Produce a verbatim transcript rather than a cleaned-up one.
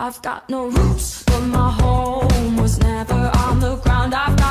I've got no roots, but my home was never on the ground. I've